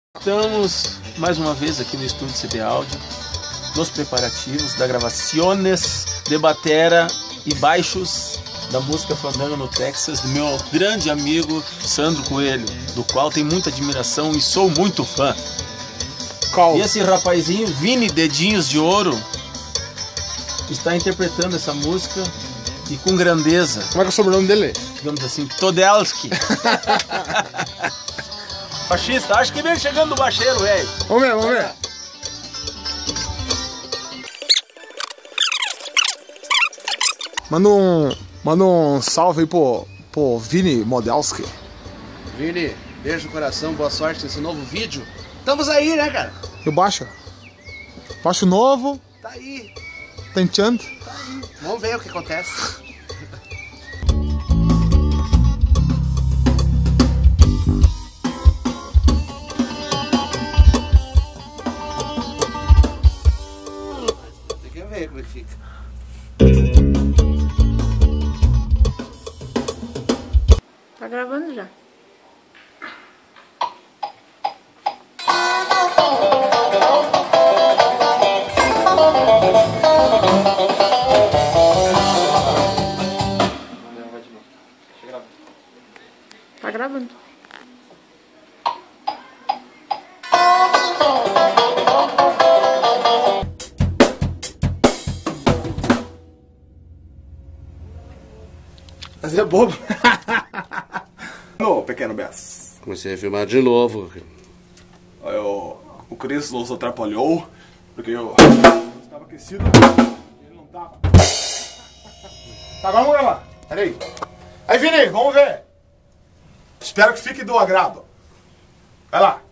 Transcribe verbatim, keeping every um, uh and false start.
Estamos mais uma vez aqui no estúdio C D Áudio, nos preparativos da gravações de batera e baixos da música Fandango no Texas, do meu grande amigo Sandro Coelho, do qual tenho muita admiração e sou muito fã. Qual? E esse rapazinho, Vini Dedinhos de Ouro, está interpretando essa música e com grandeza. Como é que é o sobrenome dele? Digamos assim, Modelski. Baixista, acho que vem chegando o baixeiro, velho. Vamos ver, vamos ver. Manda um, manda um salve aí pro, pro Vini Modelski. Vini, beijo no coração, boa sorte nesse novo vídeo. Estamos aí, né, cara? E o baixo? Baixo novo. Tá aí. Tá enchendo. Tá aí. Vamos ver o que acontece. Tem que ver como é que fica. Tá gravando já. Tá gravando. Mas é bobo. Ô, Pekeno Bess. Comecei a filmar de novo. Eu, o Cris nos atrapalhou, porque eu estava aquecido e ele não tava. Tá, agora vamos gravar. Pera aí. Aí, Vini, vamos ver. Espero que fique do agrado. Vai lá.